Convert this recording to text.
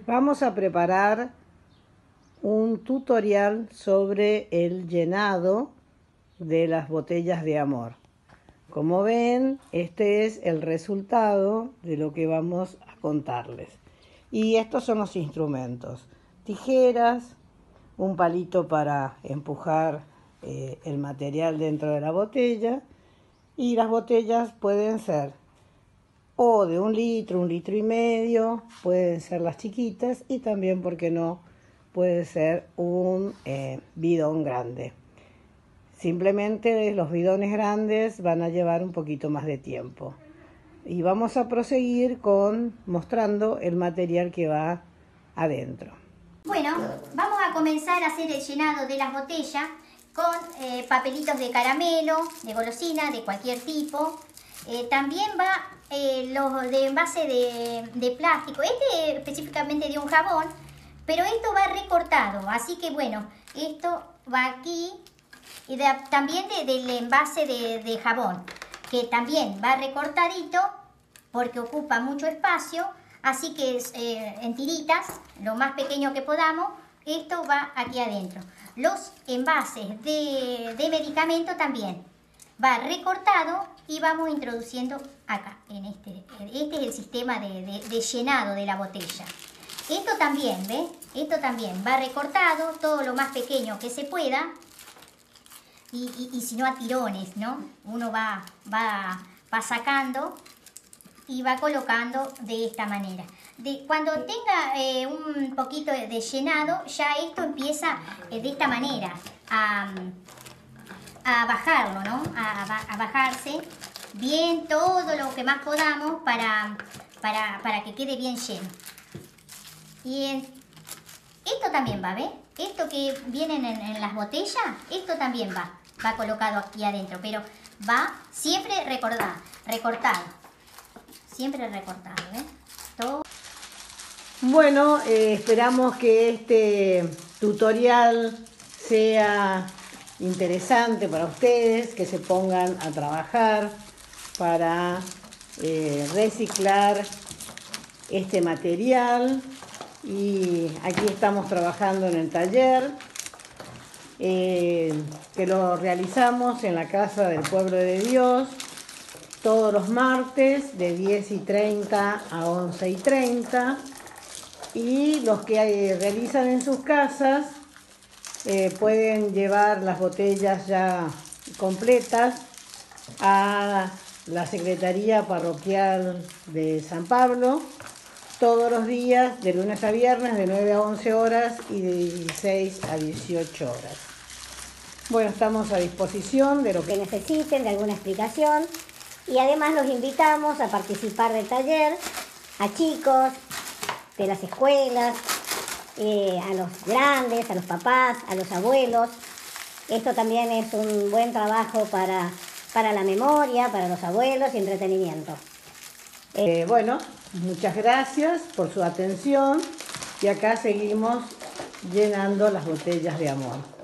Vamos a preparar un tutorial sobre el llenado de las botellas de amor. Como ven, este es el resultado de lo que vamos a contarles. Y estos son los instrumentos: tijeras, un palito para empujar el material dentro de la botella, y las botellas pueden ser o de 1 litro, 1,5 litros, pueden ser las chiquitas, y también, ¿por qué no?, puede ser un bidón grande. Simplemente los bidones grandes van a llevar un poquito más de tiempo. Y vamos a proseguir mostrando el material que va adentro. Bueno, vamos a comenzar a hacer el llenado de las botellas con papelitos de caramelo, de golosina, de cualquier tipo. También va los de envase de plástico, este específicamente de un jabón, pero esto va recortado, así que bueno, esto va aquí, y también del envase de jabón, que también va recortadito porque ocupa mucho espacio, así que en tiritas, lo más pequeño que podamos, esto va aquí adentro. Los envases de medicamento también va recortado y vamos introduciendo acá, en este es el sistema de llenado de la botella. Esto también, ¿ves? Esto también va recortado, todo lo más pequeño que se pueda, y si no, a tirones, ¿no? Uno va sacando y va colocando de esta manera. Cuando tenga un poquito de llenado, ya esto empieza de esta manera a bajarlo, ¿no? A bajarse bien todo lo que más podamos para que quede bien lleno. Y esto también va, ¿ves? Esto que vienen en las botellas, esto también va colocado aquí adentro, pero va siempre recortado. Siempre recortado, ¿ves? Todo. Bueno, esperamos que este tutorial sea interesante para ustedes, que se pongan a trabajar para reciclar este material. Y aquí estamos trabajando en el taller que lo realizamos en la Casa del Pueblo de Dios todos los martes de 10:30 a 11:30, y los que realizan en sus casas pueden llevar las botellas ya completas a la Secretaría Parroquial de San Pablo todos los días, de lunes a viernes, de 9 a 11 horas y de 16 a 18 horas. Bueno, estamos a disposición de lo que necesiten, de alguna explicación, y además los invitamos a participar del taller a chicos de las escuelas, a los grandes, a los papás, a los abuelos. Esto también es un buen trabajo para la memoria, para los abuelos, y entretenimiento. Bueno, muchas gracias por su atención, y acá seguimos llenando las botellas de amor.